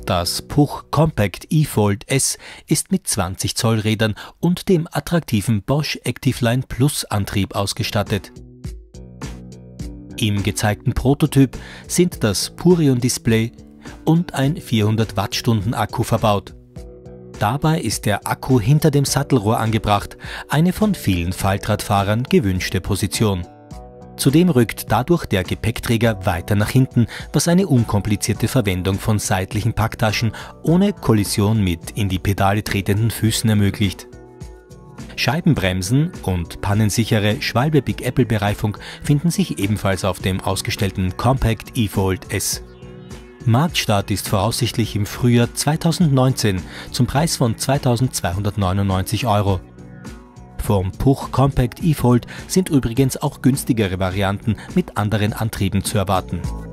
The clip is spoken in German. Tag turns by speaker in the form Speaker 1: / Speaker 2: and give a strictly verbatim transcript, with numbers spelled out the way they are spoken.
Speaker 1: Das Puch Compact E-Fold S ist mit zwanzig Zoll Rädern und dem attraktiven Bosch Activeline Plus Antrieb ausgestattet. Im gezeigten Prototyp sind das Purion-Display und ein vierhundert Wattstunden Akku verbaut. Dabei ist der Akku hinter dem Sattelrohr angebracht, eine von vielen Faltradfahrern gewünschte Position. Zudem rückt dadurch der Gepäckträger weiter nach hinten, was eine unkomplizierte Verwendung von seitlichen Packtaschen ohne Kollision mit in die Pedale tretenden Füßen ermöglicht. Scheibenbremsen und pannensichere Schwalbe-Big-Apple-Bereifung finden sich ebenfalls auf dem ausgestellten Compact E-Fold S. Marktstart ist voraussichtlich im Frühjahr zweitausendneunzehn zum Preis von zweitausendzweihundertneunundneunzig Euro. Vom Puch Compact E-Fold sind übrigens auch günstigere Varianten mit anderen Antrieben zu erwarten.